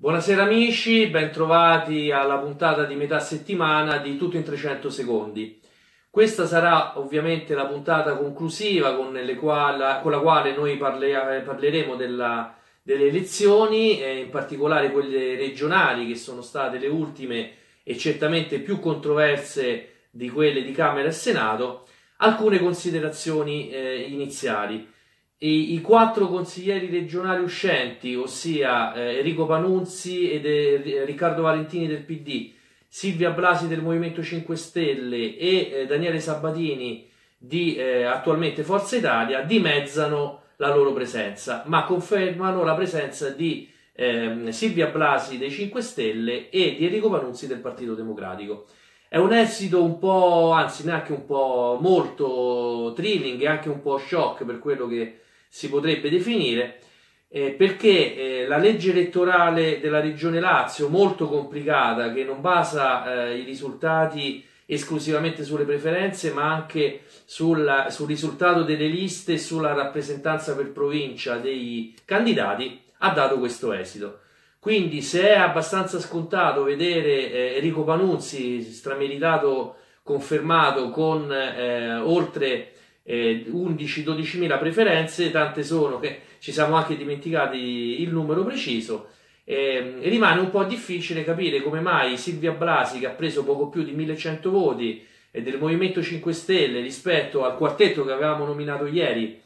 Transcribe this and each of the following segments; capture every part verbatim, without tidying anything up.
Buonasera amici, bentrovati alla puntata di metà settimana di Tutto in trecento secondi. Questa sarà ovviamente la puntata conclusiva con, le quali, con la quale noi parle, parleremo della, delle elezioni, eh, in particolare quelle regionali che sono state le ultime e certamente più controverse di quelle di Camera e Senato. Alcune considerazioni eh, iniziali. I, I quattro consiglieri regionali uscenti, ossia eh, Enrico Panunzi ed eh, Riccardo Valentini del P D, Silvia Blasi del Movimento cinque Stelle e eh, Daniele Sabatini di eh, attualmente Forza Italia, dimezzano la loro presenza, ma confermano la presenza di eh, Silvia Blasi dei cinque Stelle e di Enrico Panunzi del Partito Democratico. È un esito un po', anzi neanche un po', molto thrilling e anche un po' shock per quello che si potrebbe definire, eh, perché eh, la legge elettorale della Regione Lazio, molto complicata, che non basa eh, i risultati esclusivamente sulle preferenze, ma anche sul, sul risultato delle liste e sulla rappresentanza per provincia dei candidati, ha dato questo esito. Quindi se è abbastanza scontato vedere eh, Enrico Panunzi strameritato confermato con eh, oltre eh, undici dodici mila preferenze, tante sono che ci siamo anche dimenticati il numero preciso, eh, rimane un po' difficile capire come mai Silvia Blasi, che ha preso poco più di millecento voti eh, del Movimento cinque Stelle rispetto al quartetto che avevamo nominato ieri,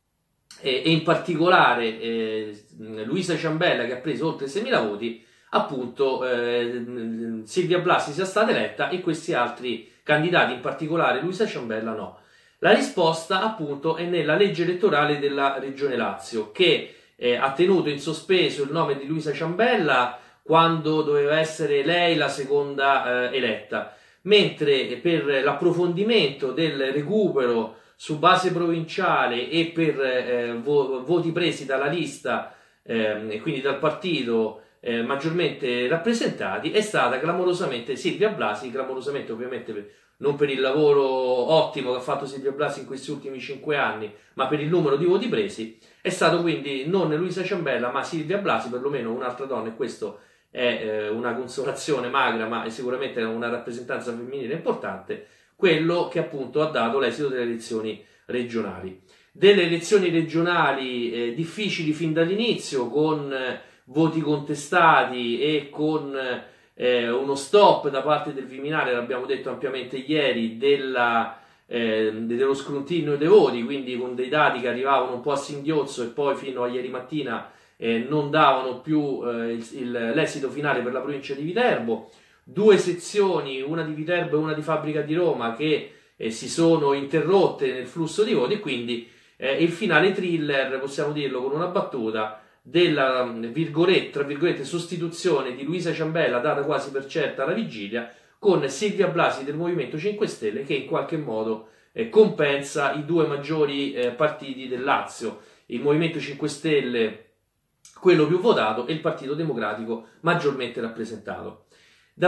e in particolare eh, Luisa Ciambella, che ha preso oltre seimila voti, appunto eh, Silvia Blasi sia stata eletta e questi altri candidati, in particolare Luisa Ciambella, no. La risposta appunto è nella legge elettorale della Regione Lazio, che eh, ha tenuto in sospeso il nome di Luisa Ciambella quando doveva essere lei la seconda eh, eletta, mentre per l'approfondimento del recupero su base provinciale e per eh, vo voti presi dalla lista eh, e quindi dal partito eh, maggiormente rappresentati, è stata clamorosamente Silvia Blasi, clamorosamente ovviamente per, non per il lavoro ottimo che ha fatto Silvia Blasi in questi ultimi cinque anni, ma per il numero di voti presi, è stato quindi non Luisa Ciambella ma Silvia Blasi, perlomeno un'altra donna, e questo è eh, una consolazione magra, ma è sicuramente una rappresentanza femminile importante, quello che appunto ha dato l'esito delle elezioni regionali. Delle elezioni regionali eh, difficili fin dall'inizio, con eh, voti contestati e con eh, uno stop da parte del Viminale, l'abbiamo detto ampiamente ieri, della, eh, dello scrutinio dei voti, quindi con dei dati che arrivavano un po' a singhiozzo e poi fino a ieri mattina eh, non davano più eh, l'esito finale per la provincia di Viterbo. Due sezioni, una di Viterbo e una di Fabbrica di Roma, che eh, si sono interrotte nel flusso di voti, e quindi eh, il finale thriller, possiamo dirlo con una battuta, della virgolette, tra virgolette, sostituzione di Luisa Ciambella, data quasi per certa alla vigilia, con Silvia Blasi del Movimento cinque Stelle, che in qualche modo eh, compensa i due maggiori eh, partiti del Lazio, il Movimento cinque Stelle, quello più votato, e il Partito Democratico maggiormente rappresentato. Da,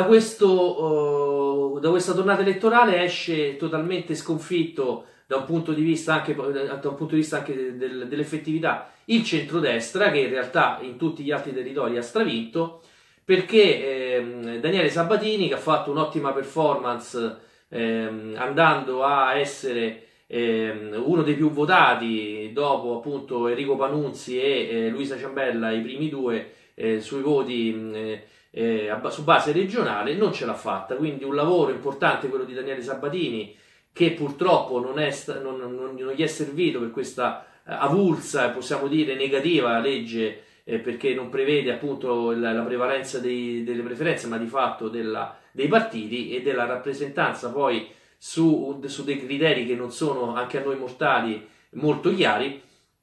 questo, uh, da questa tornata elettorale esce totalmente sconfitto da un punto di vista anche, da un punto di vista anche del, dell'effettività il centrodestra, che in realtà in tutti gli altri territori ha stravinto, perché eh, Daniele Sabatini, che ha fatto un'ottima performance eh, andando a essere eh, uno dei più votati dopo appunto Enrico Panunzi e eh, Luisa Ciambella, i primi due eh, sui voti eh, Eh, su base regionale, non ce l'ha fatta. Quindi un lavoro importante quello di Daniele Sabatini, che purtroppo non, è non, non, non gli è servito per questa eh, avulsa, possiamo dire negativa legge, eh, perché non prevede appunto la, la prevalenza dei, delle preferenze, ma di fatto della, dei partiti e della rappresentanza poi su, su dei criteri che non sono anche a noi mortali molto chiari.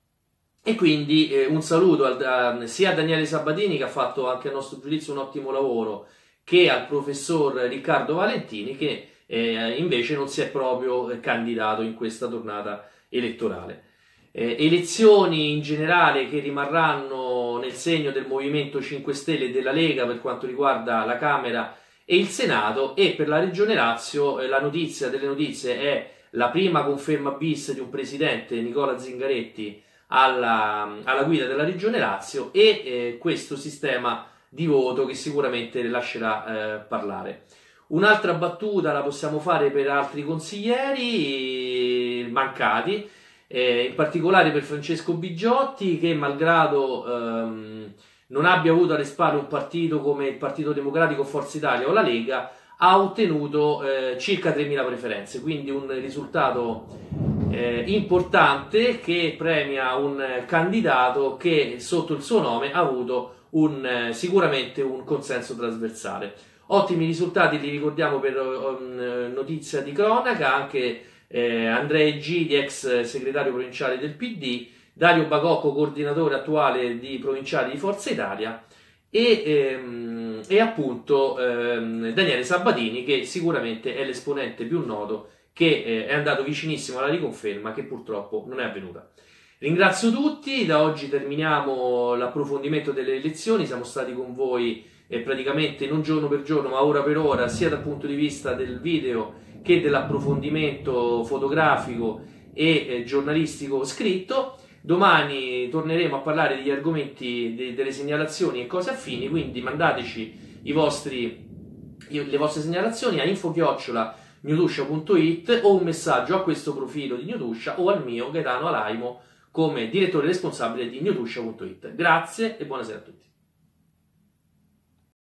E quindi eh, un saluto al, a, sia a Daniele Sabatini, che ha fatto anche a nostro giudizio un ottimo lavoro, che al professor Riccardo Valentini, che eh, invece non si è proprio eh, candidato in questa tornata elettorale. Eh, elezioni in generale che rimarranno nel segno del Movimento cinque Stelle e della Lega per quanto riguarda la Camera e il Senato, e per la Regione Lazio eh, la notizia delle notizie è la prima conferma bis di un presidente, Nicola Zingaretti, Alla, alla guida della Regione Lazio, e eh, questo sistema di voto che sicuramente lascerà eh, parlare. Un'altra battuta la possiamo fare per altri consiglieri mancati, eh, in particolare per Francesco Bigiotti, che malgrado ehm, non abbia avuto alle spalle un partito come il Partito Democratico, Forza Italia o la Lega, ha ottenuto eh, circa tremila preferenze, quindi un risultato eh, importante che premia un candidato che sotto il suo nome ha avuto un, eh, sicuramente un consenso trasversale. Ottimi risultati li ricordiamo per um, notizia di cronaca, anche eh, Andrea Egidi, ex segretario provinciale del P D, Dario Bacocco, coordinatore attuale di provinciali di Forza Italia, e, ehm, e appunto ehm, Daniele Sabatini, che sicuramente è l'esponente più noto, che eh, è andato vicinissimo alla riconferma, che purtroppo non è avvenuta. Ringrazio tutti, da oggi terminiamo l'approfondimento delle elezioni, siamo stati con voi eh, praticamente non giorno per giorno ma ora per ora, sia dal punto di vista del video che dell'approfondimento fotografico e eh, giornalistico scritto. Domani torneremo a parlare degli argomenti, de, delle segnalazioni e cose affini, quindi mandateci i vostri, le vostre segnalazioni a info chiocciola newtuscia punto it o un messaggio a questo profilo di Newtuscia o al mio Gaetano Alaimo come direttore responsabile di newtuscia punto it. Grazie e buonasera a tutti.